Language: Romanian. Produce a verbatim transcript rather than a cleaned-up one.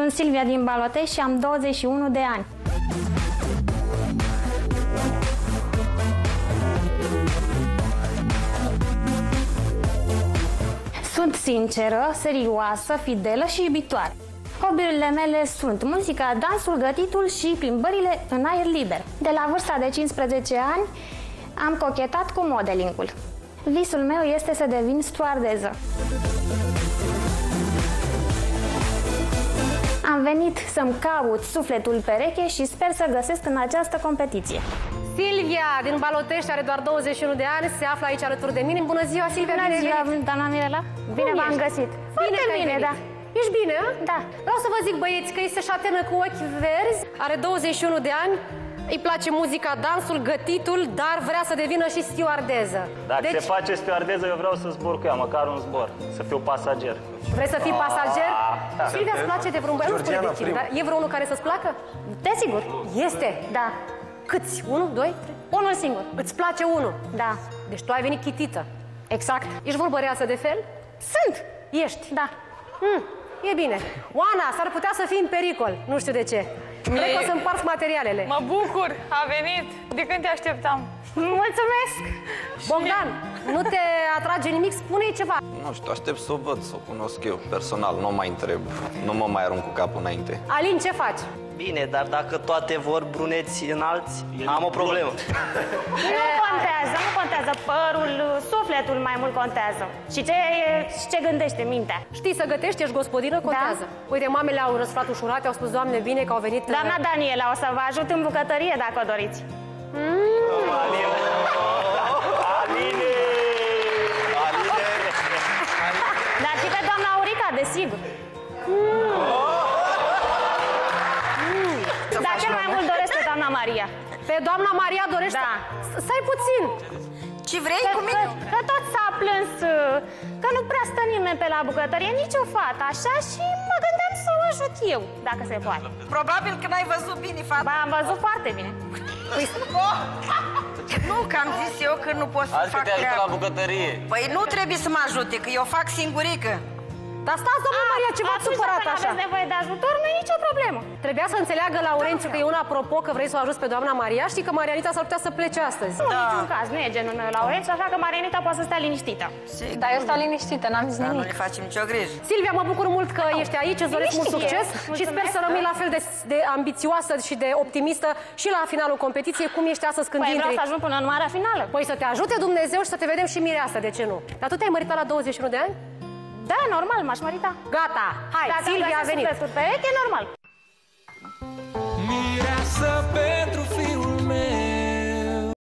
Sunt Silvia din Balotești și am douăzeci și unu de ani. Sunt sinceră, serioasă, fidelă și iubitoare. Hobby-urile mele sunt muzica, dansul, gătitul și plimbările în aer liber. De la vârsta de cincisprezece ani am cochetat cu modelingul. Visul meu este să devin stewardeză. Am venit să-mi caut sufletul pereche și sper să găsesc în această competiție. Silvia din Balotești are doar douăzeci și unu de ani, se află aici alături de mine. Bună ziua, Silvia! Bună ziua, doamna Mirela! Bine v-am găsit! Foarte bine, da! Ești bine, a? Da. Vreau să vă zic, băieți, că este șatenă cu ochi verzi, are douăzeci și unu de ani, îi place muzica, dansul, gătitul, dar vrea să devină și stewardeză. Dacă deci... se face stewardeză, eu vreau să zbor cu ea, măcar un zbor, să fiu pasager. Vrei să fii pasager? Da. Silvia, îți place de vreun băiat? Nu spune de cine, dar e vreunul care să-ți placă? Desigur. Este? Da. Câți? Unu, doi, trei? Unul singur. Îți place unul? Da. Deci tu ai venit chitită. Exact. Ești vorbăreață de fel? Sunt. Ești? Da. Hmm, e bine. Oana, s-ar putea să fii în pericol. Nu știu de ce. Cred că o să împarți materialele. Mă bucur, a venit. De când te așteptam? Mulțumesc. Bogdan, nu te atrage nimic? Spune-i ceva. Nu știu, aștept să o văd, să o cunosc eu personal, nu mai întreb. Nu mă mai arunc cu capul înainte. Alin, ce faci? Bine, dar dacă toate vor bruneți înalți, am o problemă. Nu contează, nu contează. Părul, sufletul mai mult contează. Și ce, și ce gândește mintea. Știi să gătești, ești gospodină, contează. Da. Uite, mamele au răsflat ușurate, au spus, Doamne, bine că au venit... Doamna Daniela, o să vă ajut în bucătărie dacă o doriți. Mm. Aline! Aline! Aline! Dar și pe doamna Aurica, desigur. Mm. Mm. Dar cel mai mult doresc pe doamna Maria. Pe doamna Maria dorești? Da. Stai puțin. Ce vrei că, cu mine? Că, că tot s-a plâns că nu prea stă nimeni pe la bucătărie, nici o fată, așa, și mă gândeam să o ajut eu, dacă se poate. Probabil că n-ai văzut bine fata. Ba, am văzut foarte bine. Păi, oh! Nu, că am zis eu că nu pot să Azi fac că te ajută treaba. la bucătărie. Păi nu trebuie să mă ajute, că eu fac singurică. Dar stați, doamna Maria, ce v-ați supărat așa? Aveți nevoie de ajutor, nu e nicio problemă. Trebuia să înțeleagă Laurențiu că e un apropo că vrei să o ajuți pe doamna Maria. Știi că Marianita s-ar putea să plece astăzi. Nu, da. Niciun caz, nu e genul meu Laurențiu, așa că Marianita poate să stea liniștită. Sigur. Dar eu stau liniștită, n-am zis Dar nimic. nu ne facem nicio grijă. Silvia, mă bucur mult că ești aici, îți doresc mult succes și sper să rămâi la fel de, de ambițioasă și de optimistă și la finalul competiției, cum ești astăzi când păi intri. vreau să ajung până în marea finală. Păi să te ajute Dumnezeu și să te vedem și mireasă, de ce nu? Dar tu te-ai măritat la douăzeci și unu de ani? Da, normal, m-aș mărita. Gata, hai, Dacă Silvia a venit. Dacă e normal.